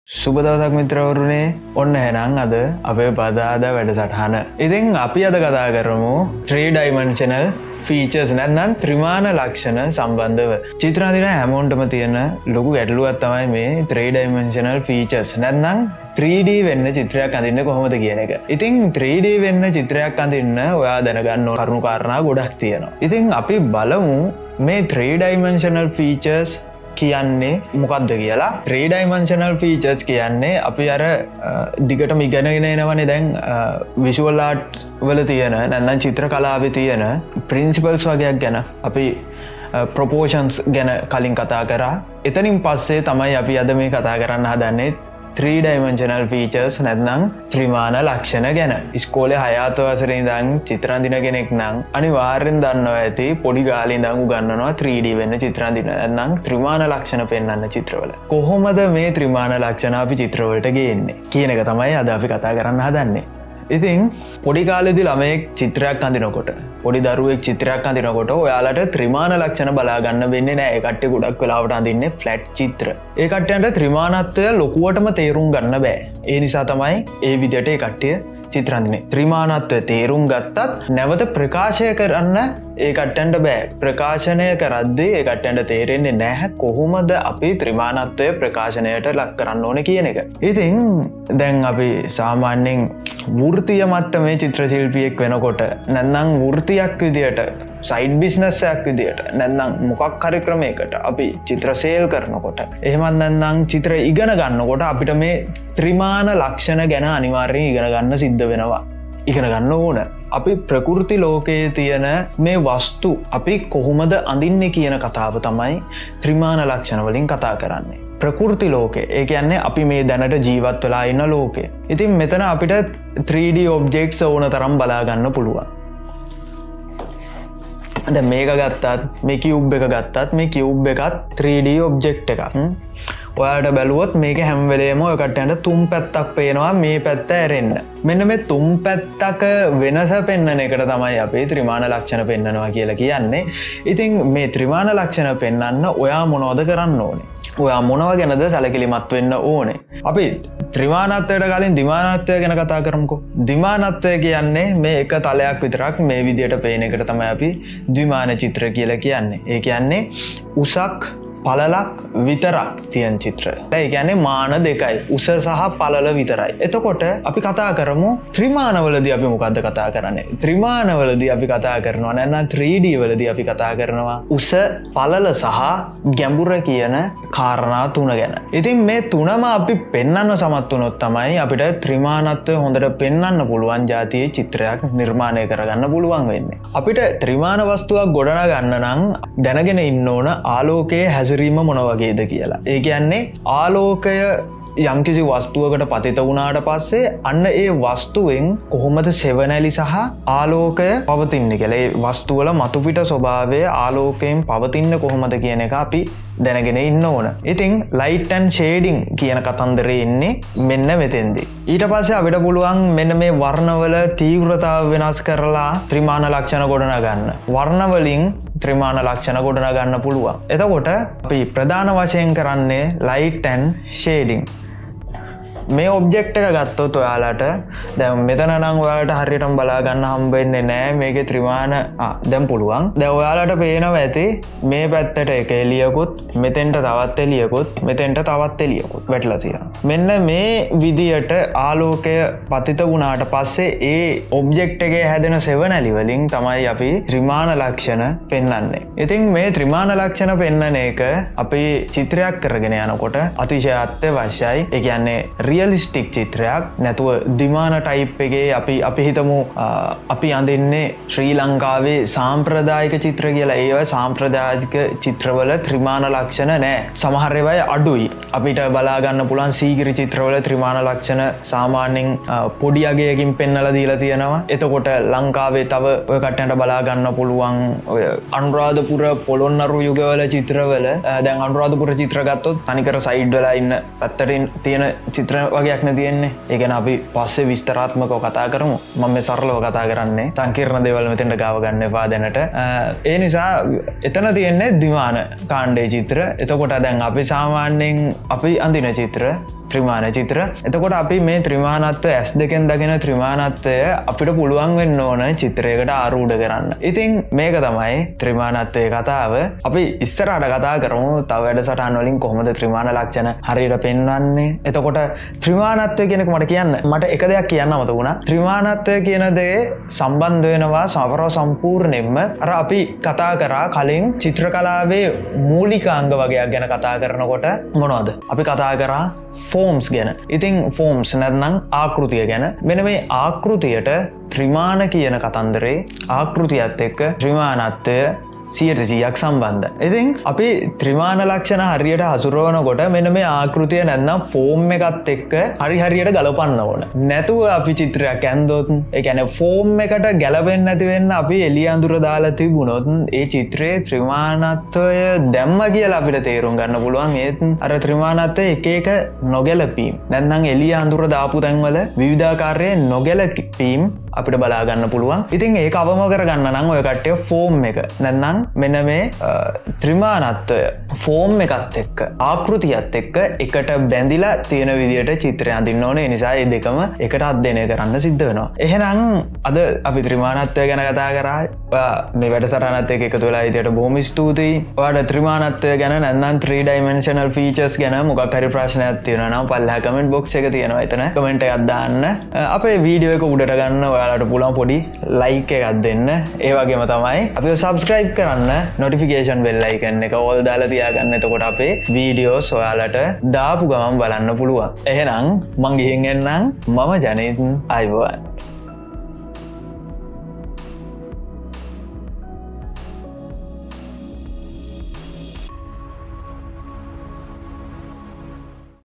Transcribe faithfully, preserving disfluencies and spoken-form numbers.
සුබ දවසක් මිත්‍රවරුනේ. ඔන්න එහෙනම් අද අපේ පදාදා වැඩසටහන. ඉතින් අපි අද කතා කරමු three dimensional features නැත්නම් ත්‍රිමාන ලක්ෂණ සම්බන්ධව. චිත්‍ර අඳින හැමෝටම තියෙන ලොකු ගැටලුවක් තමයි මේ three dimensional features නැත්නම් three D වෙන්න චිත්‍රයක් අඳින්න කොහොමද කියන එක. ඉතින් three D වෙන්න චිත්‍රයක් අඳින්න ඔයා දැනගන්න ඕන කරුණු කාරණා ගොඩක් තියෙනවා. ඉතින් අපි බලමු මේ three dimensional features කියන්නේ මොකක්ද කියලා. three dimensional features කියන්නේ අපි අර දිගටම ඉගෙනගෙන එනවනේ දැන් visual art වල තියෙන නැත්නම් චිත්‍ර කලාවේ තියෙන principles වගේක් ගැන අපි proportions ගැන කලින් කතා කරා. එතනින් පස්සේ තමයි අපි අද මේ කතා කරන්න හදන්නේ three dimensional features නැත්නම් ත්‍රිමාන ලක්ෂණ ගැන. ඉස්කෝලේ හය වසරේ ඉඳන් චිත්‍ර අඳින කෙනෙක් නම් අනිවාර්යෙන් දන්නවා ඇති පොඩි කාලේ ඉඳන් උගන්වනවා three D වෙන්න චිත්‍ර අඳින නැත්නම් ත්‍රිමාන ලක්ෂණ පෙන්වන්න චිත්‍රවල. කොහොමද මේ ත්‍රිමාන ලක්ෂණ අපි චිත්‍රවලට ගේන්නේ කියන එක තමයි අද අපි කතා කරන්න හදන්නේ. ඉතින් පොඩි කාලේදී ළමයෙක් චිත්‍රයක් අඳිනකොට පොඩි දරුවෙක් චිත්‍රයක් අඳිනකොට ඔයාලට ත්‍රිමාන ලක්ෂණ බලා ගන්න වෙන්නේ නැහැ. ඒ කට්ටිය ගොඩක් වෙලාවට අඳින්නේ ෆ්ලැට් චිත්‍ර. ඒ කට්ටියන්ට ත්‍රිමානත්වය ලොකුවටම තේරුම් ගන්න බෑ. ඒ නිසා තමයි ඒ විදිහට ඒ කට්ටිය චිත්‍ර අඳින්නේ. ත්‍රිමානත්වය තේරුම් ගත්තත් නැවත ප්‍රකාශය කරන්න ඒ කට්ටියන්ට බෑ. ප්‍රකාශනය කරද්දී ඒ කට්ටියන්ට තේරෙන්නේ නැහැ කොහොමද අපි ත්‍රිමානත්වය ප්‍රකාශනයට ලක් කරන්න ඕනේ කියන එක. ඉතින් දැන් අපි සාමාන්‍යයෙන් වෘත්තීය මට්ටමේ චිත්‍ර ශිල්පියෙක් වෙනකොට නැත්නම් වෘත්තියක් විදියට සයිඩ් බිස්නස් එකක් විදියට නැත්නම් මොකක් හරි ක්‍රමයකට අපි චිත්‍ර සේල් කරනකොට එහෙමත් නැත්නම් චිත්‍ර ඉගෙන ගන්නකොට අපිට මේ ත්‍රිමාන ලක්ෂණ ගැන අනිවාර්යෙන් ඉගෙන ගන්න සිද්ධ වෙනවා. ඉගෙන ගන්න ඕන. අපි ප්‍රකෘති ලෝකයේ තියෙන මේ වස්තු අපි කොහොමද අඳින්නේ කියන කතාව තමයි ත්‍රිමාන ලක්ෂණ වලින් කතා කරන්නේ. ප්‍රකෘති ලෝකේ ඒ කියන්නේ අපි මේ දැනට ජීවත් වෙලා ඉන්න ලෝකේ. ඉතින් මෙතන අපිට three D objects ඕන තරම් බලා ගන්න පුළුවන්. දැන් මේක ගත්තත් මේ cube එක ගත්තත් මේ cube එකත් three D object එකක්. ඔයාලට බැලුවොත් මේක හැම වෙලේම ඔය කට්ටියන්ට තුන් පැත්තක් පේනවා මේ පැත්ත ඇරෙන්න. මෙන්න මේ තුන් පැත්තක වෙනස පෙන්වන එකට තමයි අපි ත්‍රිමාන ලක්ෂණ පෙන්වනවා කියලා කියන්නේ. ඉතින් මේ ත්‍රිමාන ලක්ෂණ පෙන්වන්න ඔයා මොනවද කරන්න ඕනේ? ඔයා මොනව ගැනද සැලකිලිමත් වෙන්න ඕනේ? අපි ත්‍රිමානත්වයට කලින් දිමානත්වය ගැන කතා කරමුකෝ. දිමානත්වය කියන්නේ මේ එක තලයක් විතරක් මේ විදියට පේන එකට තමයි අපි ද්විමාන චිත්‍ර කියලා කියන්නේ. ඒ කියන්නේ උසක් පළලක් විතරක් තියෙන චිත්‍ර. ඒ කියන්නේ මාන දෙකයි. උස සහ පළල විතරයි. එතකොට අපි කතා කරමු ත්‍රිමානවලදී අපි මොකද්ද කතා කරන්නේ? ත්‍රිමානවලදී අපි කතා කරනවා නැත්නම් three D වලදී අපි කතා කරනවා උස, පළල සහ ගැඹුර කියන කාරණා තුන ගැන. ඉතින් මේ තුනම අපි පෙන්වන්න සමත් වුණොත් තමයි අපිට ත්‍රිමානත්වය හොඳට පෙන්වන්න පුළුවන් જાතියේ චිත්‍රයක් නිර්මාණය කරගන්න පුළුවන් වෙන්නේ. අපිට ත්‍රිමාන වස්තුවක් ගොඩනගන්න නම් දැනගෙන ඉන්න ඕන ආලෝකයේ හැසිරීම මොන වගේද කියලා. ඒ කියන්නේ ආලෝකය යම්කිසි වස්තුවකට පතිත වුණාට පස්සේ අන්න ඒ වස්තුවෙන් කොහොමද සෙවණැලි සහ ආලෝකය පවතින්නේ කියලා. ඒ වස්තුවල මතුපිට ස්වභාවය ආලෝකයෙන් පවතින්නේ කොහොමද කියන එක අපි දැනගෙන ඉන්න ඕන. ඉතින් light and shading කියන කතන්දරේ ඉන්නේ මෙන්න මෙතෙන්දී. ඊට පස්සේ අපිට පුළුවන් මෙන්න මේ වර්ණවල තීව්‍රතාව වෙනස් කරලා ත්‍රිමාන ලක්ෂණ ගොඩනගන්න. වර්ණ වලින් ත්‍රිමාන ලක්ෂණ ගොඩනගන්න පුළුවන්. එතකොට අපි ප්‍රධාන වශයෙන් කරන්නේ light and shading. මේ ඔබ්ජෙක්ට් එක ගත්තොත් ඔයාලට දැන් මෙතන නම් ඔයාලට හරියටම බලා ගන්න හම්බ වෙන්නේ නැහැ මේකේ ත්‍රිමාන ආ දැන් පුළුවන්. දැන් ඔයාලට පේනවා ඇති මේ පැත්තට එක එළියකුත් මෙතෙන්ට තවත් එළියකුත් මෙතෙන්ට තවත් එළියකුත් වැටලා තියෙනවා. මෙන්න මේ විදියට ආලෝකය පතිත වුණාට පස්සේ ඒ ඔබ්ජෙක්ට් එකේ හැදෙන සෙවණැලි වලින් තමයි අපි ත්‍රිමාන ලක්ෂණ පෙන්වන්නේ. ඉතින් මේ ත්‍රිමාන ලක්ෂණ පෙන්වන එක අපි චිත්‍රයක් කරගෙන යනකොට අතිශය අත්‍යවශ්‍යයි. ඒ කියන්නේ රියලිස්ටික් චිත්‍රයක් නැතුව දිමාන ටයිප් එකේ අපි අපි හිතමු අපි අඳින්නේ ශ්‍රී ලංකාවේ සාම්ප්‍රදායික චිත්‍ර කියලා. ඒවා සාම්ප්‍රදායික චිත්‍රවල ත්‍රිමාන ලක්ෂණ නැහැ. සමහර ඒවා අඩුයි. අපිට බලා ගන්න පුළුවන් සීගිරි චිත්‍රවල ත්‍රිමාන ලක්ෂණ සාමාන්‍යයෙන් පොඩි අගයකින් පෙන්වලා දීලා තියෙනවා. එතකොට ලංකාවේ තව ඔය කට්ටියන්ට බලා ගන්න පුළුවන් ඔය අනුරාධපුර පොළොන්නරු යුගවල චිත්‍රවල දැන් අනුරාධපුර චිත්‍ර ගත්තොත් තනිකර සයිඩ් වල ඉන්න පැත්තට තියෙන චිත්‍ර වගේක් න තියෙන්නේ. ඒ කියන්නේ අපි පස්සේ විස්තරාත්මකව කතා කරමු. මම මේ සරලව කතා කරන්නේ. සංකීර්ණ දේවල් මෙතෙන්ට ගාව ගන්න එපා දැනට. ඒ නිසා එතන තියෙන්නේ ද්විමාන කාණ්ඩයේ චිත්‍ර. එතකොට දැන් අපි සාමාන්‍යයෙන් අපි අඳින චිත්‍ර ත්‍රිමාන චිත්‍ර. එතකොට අපි මේ ත්‍රිමානත්වය ඇස් දෙකෙන් දකින ත්‍රිමානත්වය අපිට පුළුවන් වෙන්න ඕන චිත්‍රයකට ආරූඪ කරන්න. ඉතින් මේක තමයි ත්‍රිමානත්වයේ කතාව. අපි ඉස්සරහට කතා කරමු තව වැඩසටහන් වලින් කොහොමද ත්‍රිමාන ලක්ෂණ හරියට පෙන්වන්නේ. එතකොට ත්‍රිමානත්වය කියන එක මට කියන්න මට එක දෙයක් කියන්න මතක වුණා. ත්‍රිමානත්වය කියන දේ සම්බන්ධ වෙනවා සමරව සම්පූර්ණයෙන්ම අර අපි කතා කරා කලින් චිත්‍ර කලාවේ මූලිකාංග වගේක් ගැන කතා කරනකොට මොනවද? අපි කතා කරා ෆෝම්ස් ගැන. ඉතින් ෆෝම්ස් නැත්නම් ආකෘතිය ගැන. මෙන්න මේ ආකෘතියට ත්‍රිමාන කියන කතන්දරේ ආකෘතියත් එක්ක ත්‍රිමානත්වය සියයට සීයක් සම්බන්ධ. ඉතින් අපි ත්‍රිමාන ලක්ෂණ හරියට හසුරවනකොට මෙන්න මේ ආකෘතිය නැත්නම් ෆෝම් එකත් එක්ක හරි හරියට ගලපන්න ඕන. නැතුව අපි චිත්‍රයක් ඇන්දොත් ඒ කියන්නේ ෆෝම් එකට ගැලපෙන්නේ නැති වෙන්න අපි එළිය අඳුර දාලා තිබුණොත් ඒ චිත්‍රයේ ත්‍රිමානත්වය දැම්ම කියලා අපිට තේරුම් ගන්න පුළුවන්. ඒත් අර ත්‍රිමානත්වය එක එක නොගැලපීම් නැත්නම් එළිය අඳුර දාපු තැන්වල විවිධාකාරයේ නොගැලපීම් අපිට බලා ගන්න පුළුවන්. ඉතින් ඒක අවම කරගන්න නම් ඔය කට්ටිය ෆෝම් එක නැත්නම් මෙන්න මේ ත්‍රිමානත්වය ෆෝම් එකත් එක්ක ආකෘතියත් එක්ක එකට බැඳිලා තියෙන විදිහට චිත්‍රය අඳින්න ඕනේ. ඒ නිසා මේ දෙකම එකට අධ්‍යයනය කරන්න සිද්ධ වෙනවා. එහෙනම් අද අපි ත්‍රිමානත්වය ගැන කතා කරා. මේ වැඩසටහනත් එක්ක එකතු වෙලා හිටියට බොහොම ස්තුතියි. ඔයාලට ත්‍රිමානත්වය ගැන නැත්නම් three dimensional features ගැන මොකක් හරි ප්‍රශ්නයක් තියෙනවා නම් පල්ලෙහා comment box එක තියෙනවා. එතන comment එකක් දාන්න. අපේ වීඩියෝ එක උඩට ගන්න ඔයාලට පුළුවන් පොඩි like එකක් දෙන්න. ඒ වගේම තමයි අපිව subscribe කරන්න notification bell icon එක all දාලා තියාගන්න. එතකොට අපේ වීඩියෝස් ඔයාලට දාපු ගමන් බලන්න පුළුවන්. එහෙනම් මං ගිහින් එන්නම්. මම ජනිත් අයබෝවන්.